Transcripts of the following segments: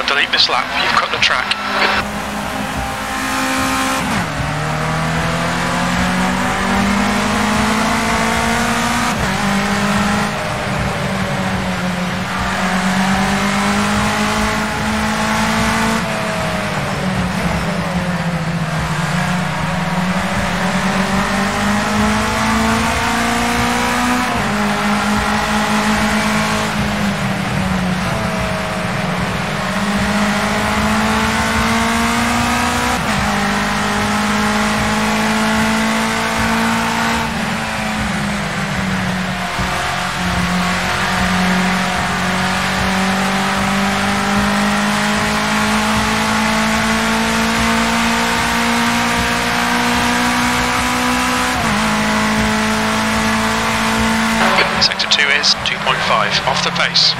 delete this lap, you've cut the track. Sector 2 is 2.5 off the pace.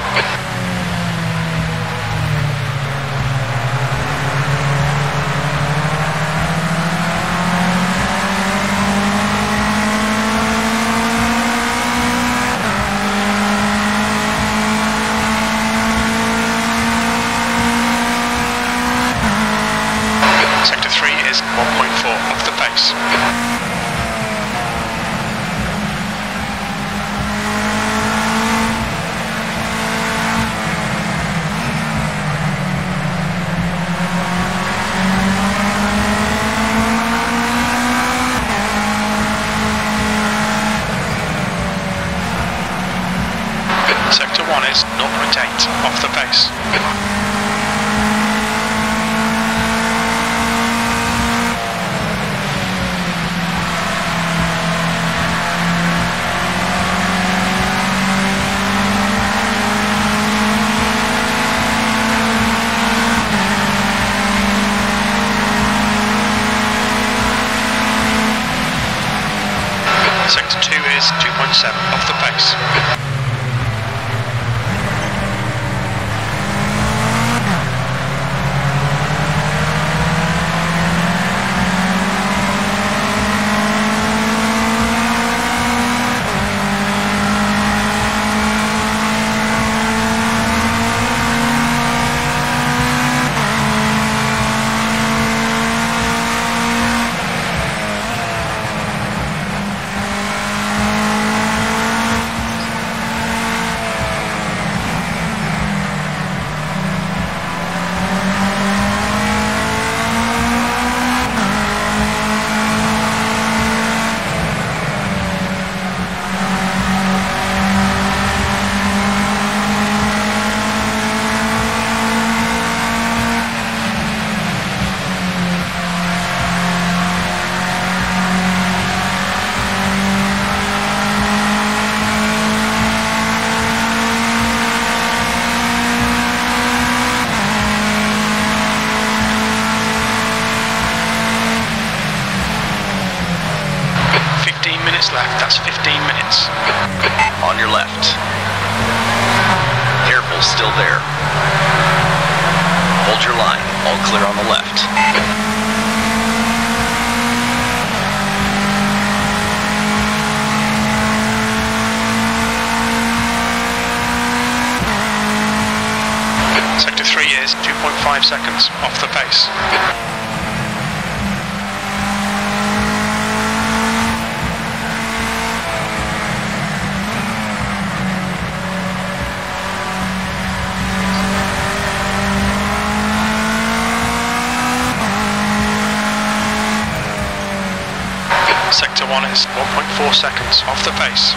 Sector 3 is 1.4 off the pace. Sector 1 is 0.8 off the pace. Sector 2 is 2.7 off the pace. Left, that's 15 minutes. On your left. Careful, still there. Hold your line, all clear on the left. Sector 3 is 2.5 seconds off the pace. Sector 1 is 1.4 seconds off the pace.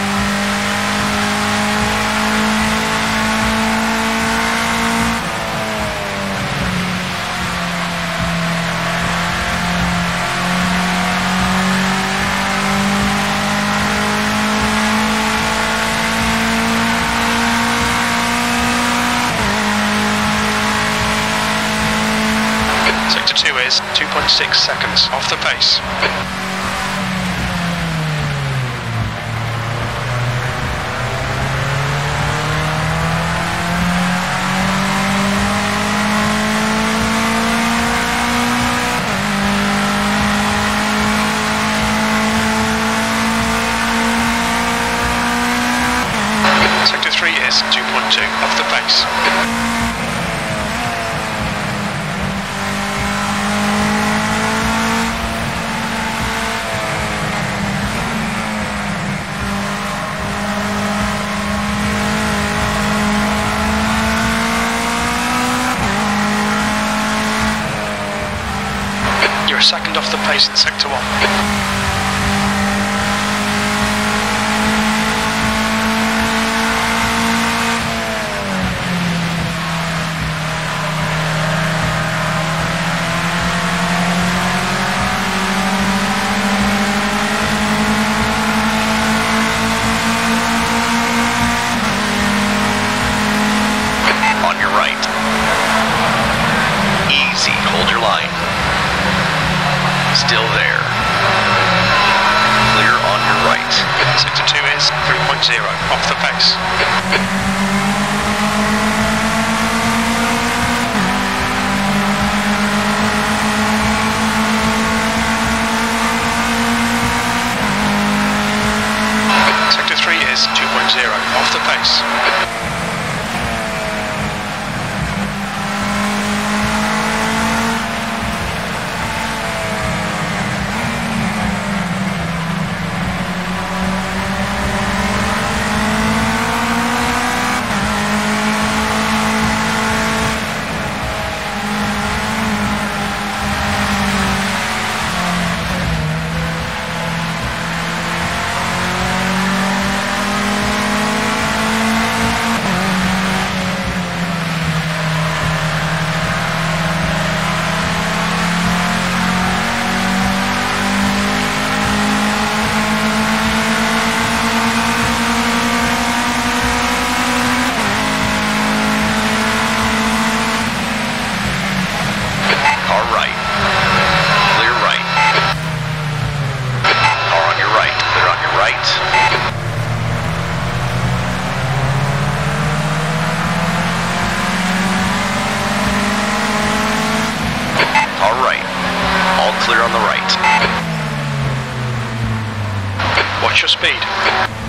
Sector 2 is 2.6 seconds off the pace. Sector 3 is 2.2 off the pace. You're a second off the pace in sector 1. Still there. Clear on your right. Sector 2 is 3.0, off the pace. Sector 3 is 2.0, off the pace. Clear on the right. Watch your speed.